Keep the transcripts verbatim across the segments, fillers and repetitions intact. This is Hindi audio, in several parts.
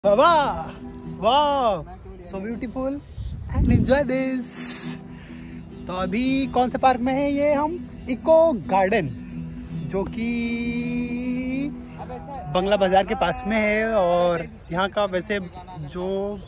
वाह वाह so beautiful and enjoy this. तो अभी कौन से पार्क में है ये? हम इको गार्डन, जो कि बंगला बाजार के पास में है। और यहाँ का वैसे जो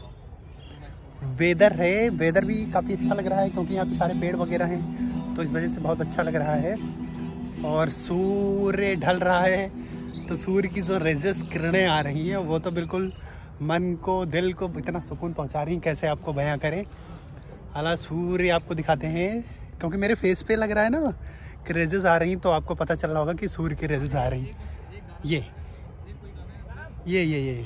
वेदर है, वेदर भी काफ़ी अच्छा लग रहा है क्योंकि यहाँ पे सारे पेड़ वगैरह हैं, तो इस वजह से बहुत अच्छा लग रहा है। और सूर्य ढल रहा है, तो सूर्य की जो रेजेस किरणें आ रही हैं वो तो बिल्कुल मन को, दिल को इतना सुकून पहुंचा रही हैं, कैसे आपको बयां करें। हालांकि सूर्य आपको दिखाते हैं क्योंकि मेरे फेस पे लग रहा है ना कि रेजेस आ रही हैं, तो आपको पता चल रहा होगा कि सूर्य की रेजेस आ रही हैं। ये ये ये ये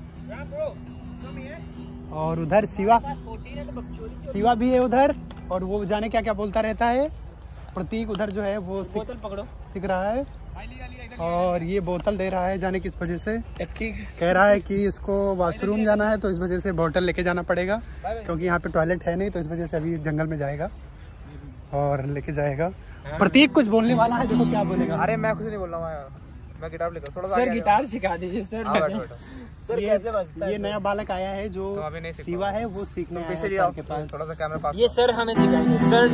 और उधर शिवा शिवा भी है उधर, और वो जाने क्या क्या बोलता रहता है। प्रतीक उधर जो है वो बोतल पकड़ो सीख रहा है, और ये बोतल दे रहा है जाने किस वजह से। कह रहा है कि इसको वॉशरूम जाना है, तो इस वजह से बोतल लेके जाना पड़ेगा क्योंकि यहाँ पे टॉयलेट है नहीं, तो इस वजह से अभी जंगल में जाएगा और लेके जाएगा। प्रतीक कुछ बोलने वाला है, देखो क्या बोलेगा। अरे मैं कुछ नहीं बोल रहा हूँ, मैं गिटार लेकर थोड़ा सा सर गिटार सिखा दीजिए सर। सर ये, ये नया बालक आया है जो तो शिवा है, वो सीखने आया है आपके पास। थोड़ा सा कैमरा पास। ये सर हमें सिखाएंगे सर।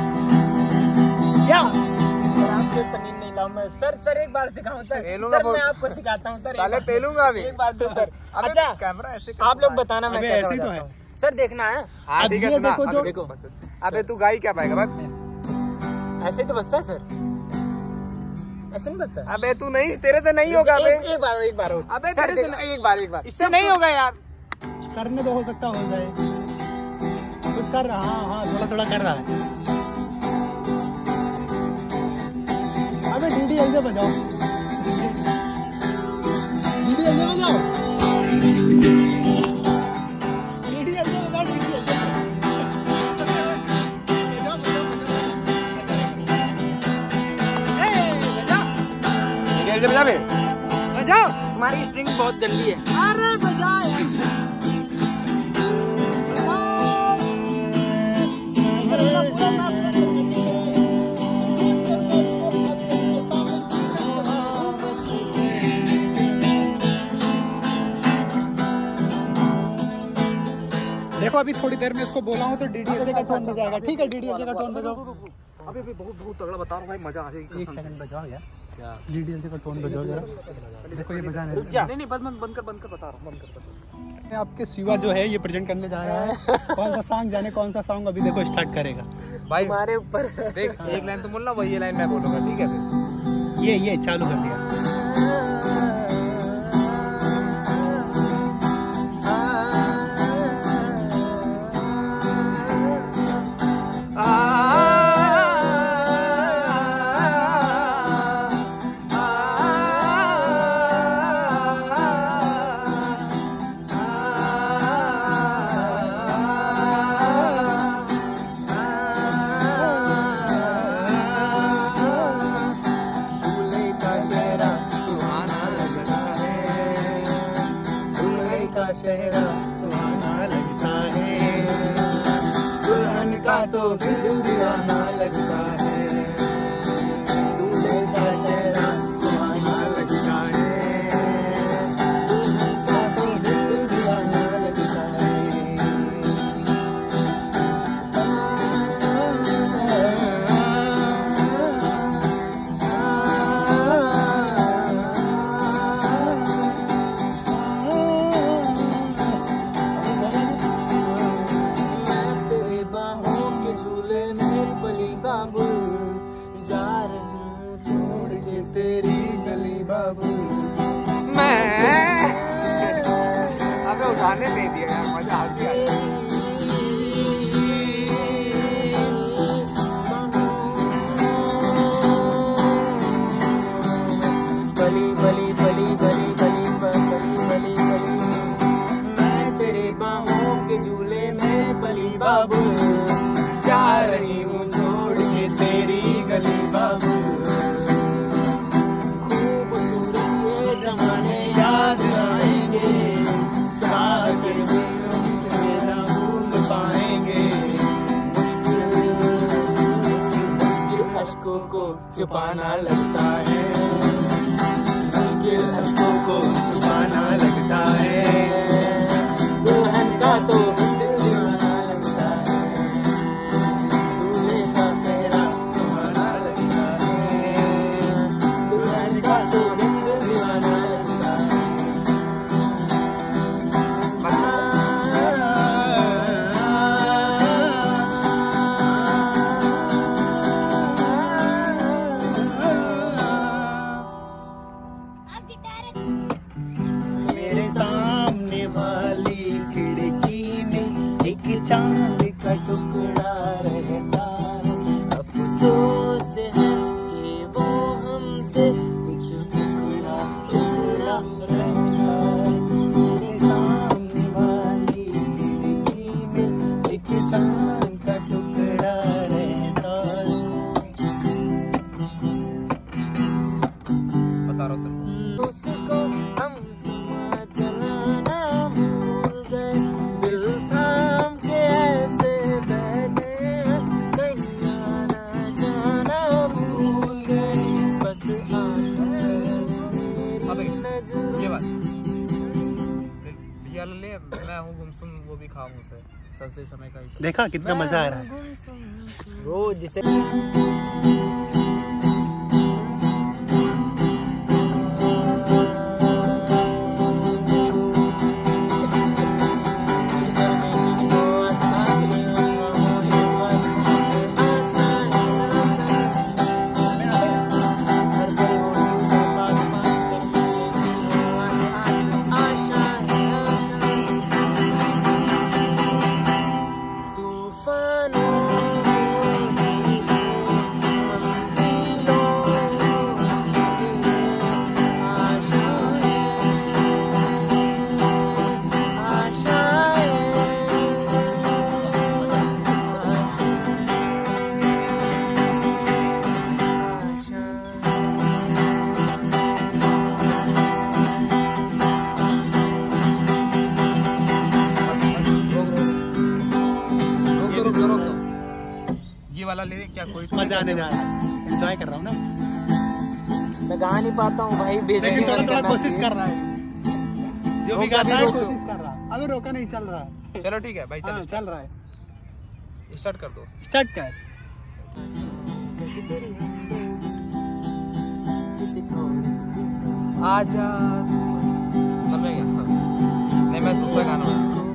क्या आपसे तमीज नहीं लाऊं मैं सर। सर एक बार सिखाऊं सर? सर मैं आपको सिखाता हूँ सर। साले पेलूंगा अभी एक बार तो सर। अच्छा कैमरा ऐसे आप लोग बताना, मैं कैसे ऐसे ही तो है सर, देखना है। हाँ ठीक है, सुना देखो, देखो। अबे तू गाई क्या पाएगा? बस ऐसे तो बजता है सर, ऐसे नहीं बजता। अबे तू नहीं, तेरे से नहीं होगा। अबे एक बार एक बार अबे सर, तेरे से एक बार एक बार इससे नहीं होगा यार। करने तो हो सकता हो जाए, कुछ कर रहा। हाँ हाँ थोड़ा थोड़ा कर रहा है। अबे डीडी ऐसे बजाओ, डीडी ऐसे बजाओ, डीडी ऐसे बजाओ, डीडी ऐसे बजा बे बजाओ। तुम्हारी स्ट्रिंग बहुत जल्दी है। अरे बजाओ देखो, अभी थोड़ी देर में इसको बोला हूँ तो डीडीएलजे का टोन बजाएगा। ठीक है, डीडीएलजे का टोन बजाओ। अबे अबे बहुत बहुत तगड़ा बता रहा हूँ भाई, मजा आ जाएगी। एक सेकंड बजाओ यार, क्या डीडीएलजे का टोन बजाओ जरा। देखो ये बजाने नहीं नहीं बंद बंद कर बंद कर बता रहा हूँ, बंद कर। आपके शिवा जो है ये प्रेजेंट करने जा रहा है। कौन सा सॉन्ग, जाने कौन सा सॉन्ग अभी देखो स्टार्ट करेगा भाई। तुम्हारे ऊपर देख, एक लाइन तुम बोलना, वही लाइन मैं बोलूंगा, ठीक है? ये ये चालू कर दिया। शहरा सुहाना लगता है, दुल्हन का तो दिल दीवाना लगता है। दूल्हे का शहरा सुहाना लगता है, दुल्हन का तो दिल दीवाना लगता है। तेरी गली बाबू मैं अबे उठाने दे दिया यार, मजा आ गया। बली बली बली बली बली बली बली बली, मैं तेरे बाहों के झूले में बली बाबू, जा रही हूँ छोड़ के तेरी गली बाबू। याद आएंगे, चाह के भी ना भूल पाएंगे। मुश्किल मुश्किल अश्कों को छुपाना लगता है, मुश्किल अश्कों को छुपाना लगता है। ये वाला ले, मैं हूँ गुमसुम, वो भी खाऊं उसे सस्ते समय का ही। देखा कितना मजा आ रहा है। वो जिसे वाला ले क्या कोई मजा आने जा रहा है, एंजॉय कर रहा हूँ ना। मैं गा नहीं पाता हूँ भाई, लेकिन थोड़ा थोड़ा कोशिश कर रहा है, जो भी गाता है कोशिश कर रहा है। अभी रोका नहीं, चल रहा है। चलो ठीक है भाई, चलो चल रहा है, स्टार्ट कर दो। स्टार्ट कर। आजा चल रहा है, नहीं मैं दूसरा गाना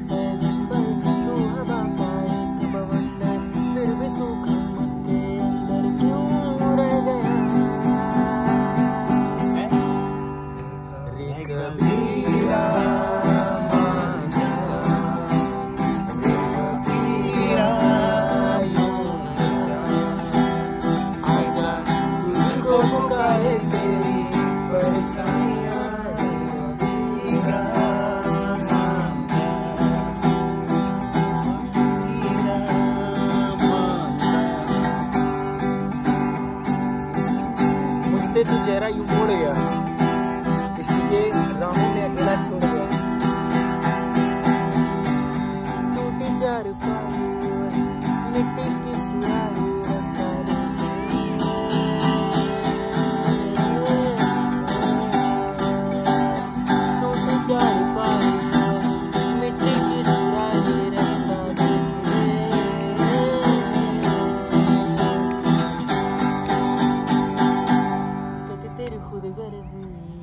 तू चेहरा यूं मोड़ गया, इसलिए राहों में अकेला छोड़ गया। टूटी चार पाई मिट्टी की सुराही रास्ता टूटी चार पाई मिट्टी की सुराही रास्ता तेरी खुद गर्जी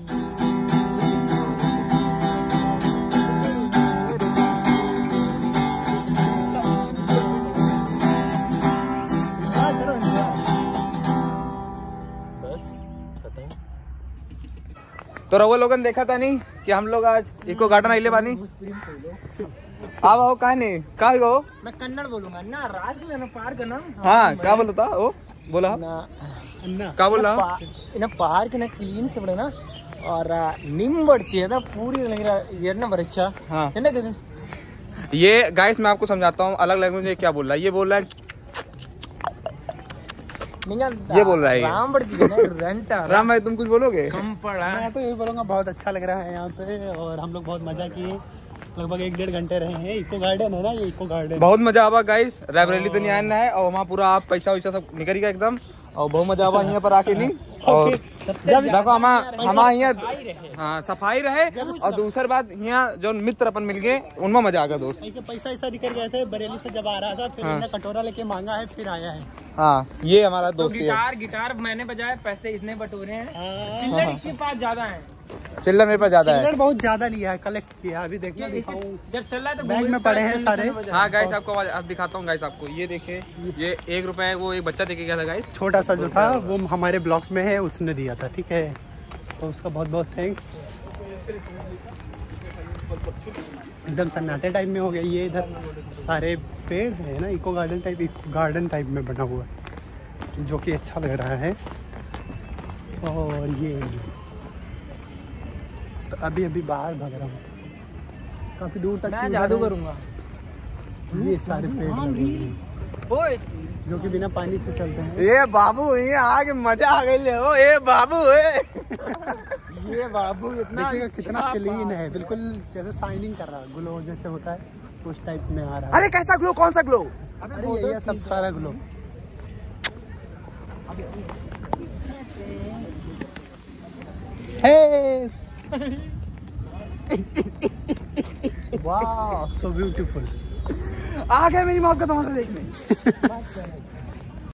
बस खत्म। तो रवो लोगन देखा था नहीं कि हम लोग आज इको गार्डन आइले बानी। हाँ आओ कहा नहीं कहा गो, मैं कन्नड़ बोलूंगा ना, राज में ना पार्क ना। हाँ क्या बोला था वो, बोला क्या बोल रहा इन पार्क ना क्लीन से बड़े ना और निम्बड़ ना पूरी ना बच्चा। हाँ ये गाइस मैं आपको समझाता हूँ अलग लैंग्वेज में क्या बोल रहा है। ये बोल रहा है ये बोल रहा है राम राम भाई तुम कुछ बोलोगे? कम पड़ा। मैं तो यही बोलूँगा, बहुत अच्छा लग रहा है यहाँ पे और हम लोग बहुत मजा किए, लगभग एक डेढ़ घंटे रहे हैं। इको गार्डन है ना ये, इको गार्डन बहुत मजा आवा गाइस। रायबरेली तो नहीं आना है और वहाँ पूरा आप पैसा वैसा सब निकल गया एकदम, और बहुत मजा आवा यहाँ पर आके नहीं। और देखो हम हमारे यहाँ हाँ सफाई रहे, और दूसरी बात यहाँ जो मित्र अपन मिल गए उनमें मजा आ गया दोस्त। पैसा ऐसा निकल गए थे बरेली से जब आ रहा था, फिर हाँ। कटोरा लेके मांगा है, फिर आया है। हाँ ये हमारा दोस्त तो गिटार गिटार मैंने बजाया, पैसे इसने बटोरे हैं। हाँ। चिल्लर इसके पास ज्यादा है, चिल्लर मेरे पास ज्यादा है, बहुत ज्यादा लिया है, कलेक्ट किया। अभी देखना दिखाऊं, जब चल रहा है तो बैग में पड़े हैं सारे। हाँ गाइस आपको अब दिखाता हूँ गाइस आपको, ये देखे ये एक रुपए वो एक बच्चा देके गया था गाइस, छोटा सा जो था वो हमारे ब्लॉक में है, उसने दिया था। ठीक है तो उसका बहुत बहुत थैंक्स। एकदम सन्नाटे टाइप में हो गया ये, इधर सारे पेड़ है ना, eco garden type, eco garden type में बना हुआ है जो कि अच्छा लग रहा है। और ये तो अभी अभी बाहर भाग रहा हूँ, काफी दूर तक मैं जादू करूंगा। ये सारे पेड़ लगे हैं जो कि बिना पानी से चलते हैं। ये बाबू ये आगे मजा आ गई ले ओ, ये बाबू है ये बाबू इतना देखिएगा कितना क्लीन है, बिल्कुल जैसे शाइनिंग कर रहा है, ग्लो जैसे होता है उस टाइप में आ रहा है। अरे कैसा ग्लो, कौन सा ग्लो? अरे ये सब सारा ग्लो। हे वाह सो ब्यूटीफुल। आ गया मेरी मौत का तमाशा देखने।